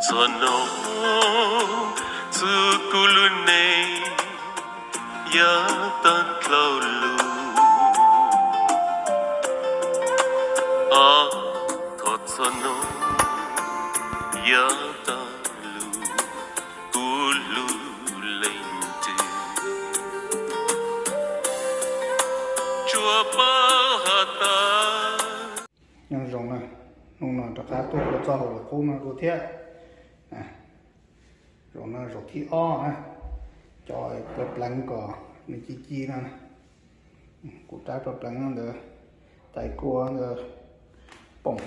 Sono sukulune ya tan klaulu a tot sono ya talu kulu lente chua pa hata nhưng rồng này nung nó đã tôi có cho là cô nó rồi thế à rồi nó rồi thi o á cho bập lăng cỏ mình chi nè cụ trái bập lăng nó được tại cua nó bỏng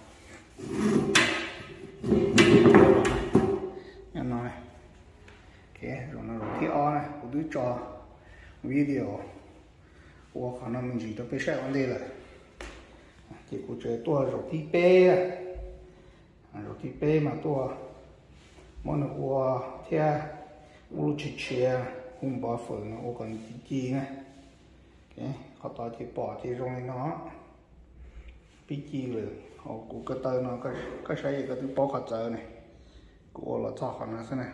em nói ok rồi nó rồi thi o này cụ đứa cho video của khả năng mình chỉ được biết sai vấn đề là thì cụ chơi tua rồi thi bê rồi thi bê mà tua món nó qua theo u chi chia hùng bỏ phở nó u còn chi này cái họ tao thì bỏ thì rồi nó bị chi rồi họ cụ cái tơ nó cái sai cái thứ bỏ khát giờ này cụ là cho họ nó thế này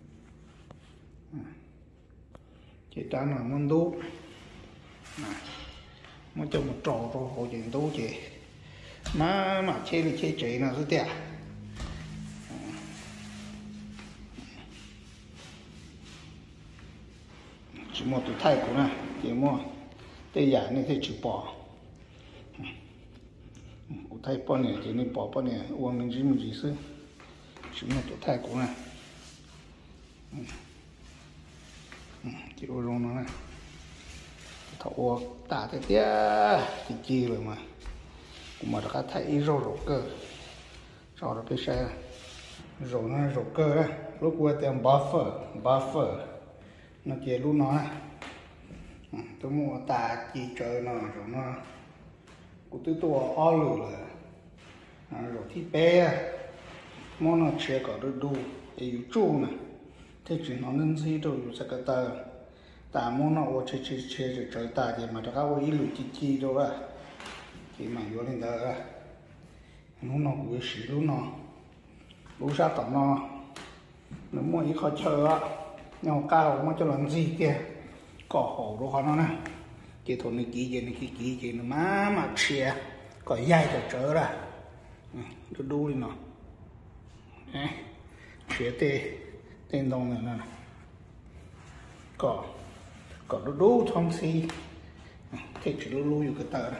chỉ trả nó muốn đủ muốn cho một trò rồi họ chuyện đủ chị mà chơi thì chơi chơi nó rất đẹp chỉ một tụi thay của này chỉ mua tây giả này thì chỉ bỏ thay bỏ này thì nên bỏ này uống mình gì xứ chỉ một tụi thay của này chỉ uống nó này thầu tả thế tía thì chi rồi mà cũng mà đã thấy rổ cơ rồi cái xe rổ cơ đấy lúc qua tiền buffer nó chia lúc nó này tôi mua tà chi chơi nó rồi nó của tôi o lử là rồi thì bé món nó chia cả được đủ để trụ này thế chỉ nó nên gì đâu sẽ cái tờ ta món nó chia rồi chơi ta thì mà đã có ý lử chi đâu à thì mà vô lên đó nó cũng xí lúc sao tao nó mua ít khó chơi á nhau cao mà cho làm gì kia cỏ hổ đó nó nè chỉ thôi này kỹ gì nó mà chia có dây cho trở ra đu đi nó chia tên đông này nè cỏ đu thông xí thế chỉ lưu vô cái tờ này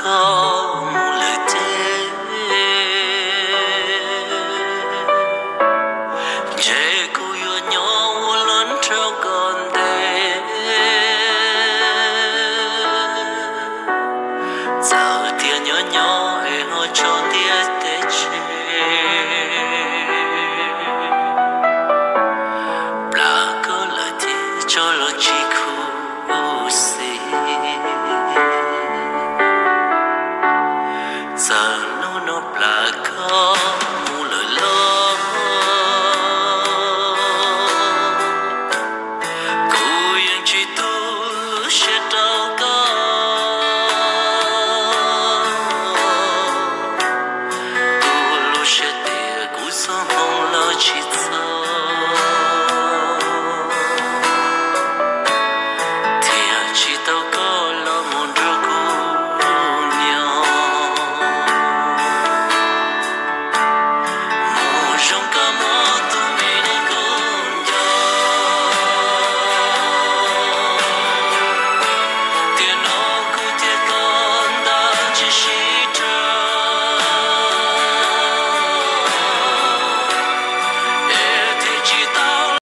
có một lời thế che cô yêu nhau lớn trong con đê giờ tiền nhỏ nhỏ hay họ cho tiếc tết là cơ lời thì cho lo chi